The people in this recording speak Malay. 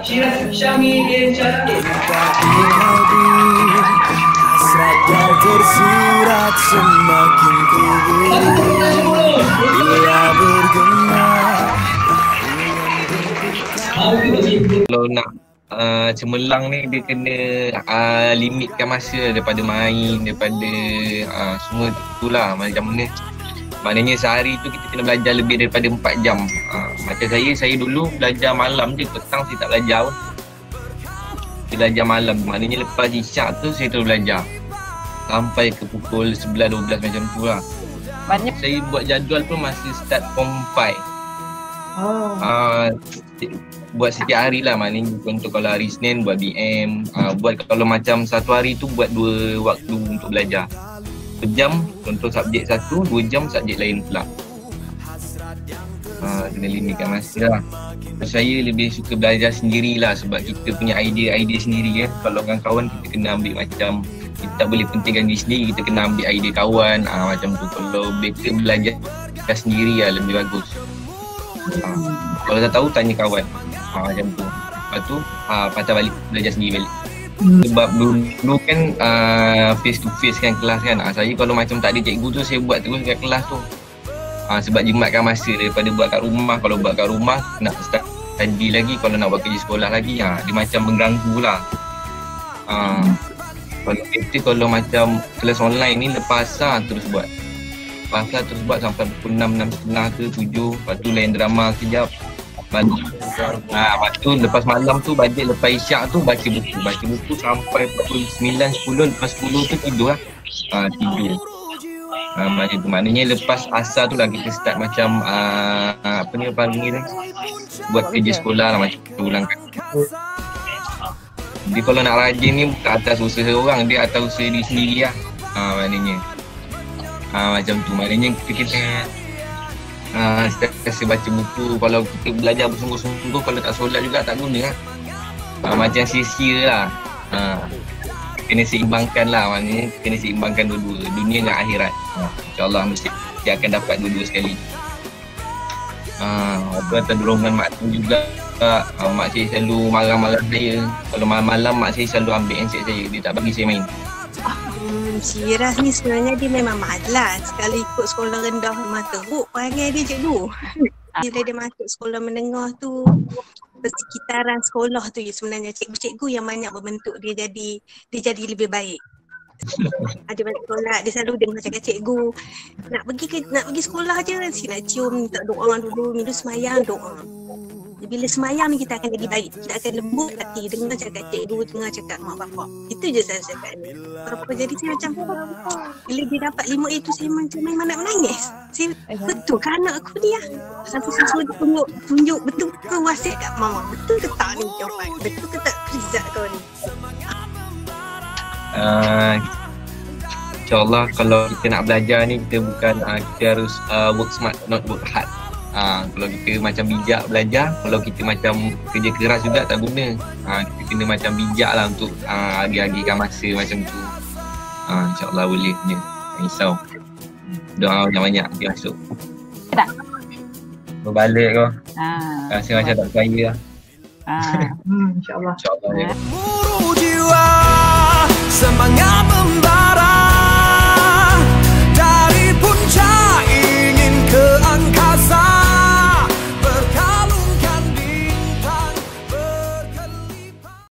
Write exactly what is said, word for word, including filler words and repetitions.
Hasrat yang tersirat semakin kubur bila bergema. Kalau nak uh, cemerlang ni dia kena uh, limitkan masa daripada main, daripada uh, semua itulah macam mana. Maknanya sehari tu kita kena belajar lebih daripada empat jam. Uh, macam saya, saya dulu belajar malam je, petang saya tak belajar pun. Saya belajar malam, maknanya lepas isyak tu saya terus belajar sampai ke pukul sebelas dua belas macam tu lah. Banyak. Saya buat jadual pun masa start form five. Oh. Uh, buat setiap hari lah, maknanya contoh kalau hari Isnin buat B M, uh, buat kalau macam satu hari tu buat dua waktu untuk belajar. Sejam contoh subjek satu, dua jam subjek lain pula. Uh, kena limitkan masa lah. Saya lebih suka belajar sendirilah sebab kita punya idea-idea sendiri kan. Kalau kawan-kawan kita kena ambil macam kita tak boleh pentingkan diri sendiri, kita kena ambil idea kawan. uh, Macam tu, kalau better belajar sendiri lah lebih bagus. uh, Kalau tak tahu tanya kawan. uh, Macam tu. Lepas tu uh, patah balik belajar sendiri balik. Sebab dulu, dulu kan uh, face to face kan kelas kan. uh, Saya kalau macam tak ada cikgu tu saya buat terus kat kelas tu. uh, Sebab jimatkan masa daripada buat kat rumah. Kalau buat kat rumah nak study lagi, kalau nak buat kerja sekolah lagi, uh, dia macam mengganggu lah. uh, Kalau kita kalau macam kelas online ni lepas asar terus buat. Lepas asar terus buat sampai pukul enam, enam tiga puluh ke tujuh. Lepas tu lain drama kejap. Balik. Ha, lepas tu lepas malam tu bajet lepas isyak tu baca buku. Baca buku sampai pukul sembilan, sepuluh. Lepas sepuluh tu tidur lah. Ha, tidur. Ha, macam tu. Maknanya lepas asar tu lah kita start macam uh, apa ni apa ni buat kerja sekolah lah macam tu ulang. Dia kalau nak rajin ni bukan atas usaha orang, dia atas usaha diri sendiri lah. Ha, maknanya. Ha, macam tu. Maknanya kita kena Uh, setiap baca buku. Kalau kita belajar bersungguh-sungguh, kalau tak solat juga tak guna lah. uh, Macam sia-sia lah. uh, Kena seimbangkan lah. Maknanya kena seimbangkan dua-dua, dunia dengan akhirat. uh, InsyaAllah mesti dia akan dapat dua-dua sekali. uh, Apa atas dorongan mak tu juga. uh, Mak saya selalu marah-marah saya. Kalau malam-malam mak saya selalu ambil handset saya, dia tak bagi saya main. Hmm, Syiraz ni sebenarnya dia memang malas. Kalau ikut sekolah rendah memang teruk perangai dia cikgu. Bila dia masuk sekolah menengah tu, persekitaran sekolah tu sebenarnya cikgu-cikgu yang banyak membentuk dia jadi dia jadi lebih baik. Ada banyak sekolah, dia selalu dengar cakap cikgu nak pergi ke, nak pergi sekolah je, si nak cium, minta doa dulu, minum semayang, doa. Bila semayang ni kita akan jadi baik, kita akan lembut hati dengar cakap cikgu, dengar cakap mak bapak. Itu je saya cakap ni. Berapa jadi saya macam bila dia dapat lima A tu saya macam memang nak menangis. Saya betul ke anak aku ni lah. Sampai saya dia tunjuk, tunjuk betul ke wasiat kat mama. Betul ke tak ni jawapan? Betul ke tak result kau ni? Uh, InsyaAllah kalau kita nak belajar ni kita bukan uh, kita harus uh, work smart not work hard. Uh, kalau kita macam bijak belajar, kalau kita macam kerja keras juga tak guna. uh, Kita kena macam bijak lah untuk uh, agi-agikan masa macam tu. uh, InsyaAllah boleh je. Risau. Doa banyak-banyak dia masuk. Tak? Berbalik kau. Ah. Rasa macam tak percaya lah. Ah. Hmm, InsyaAllah. InsyaAllah ya. Muru jiwa, semangat membara.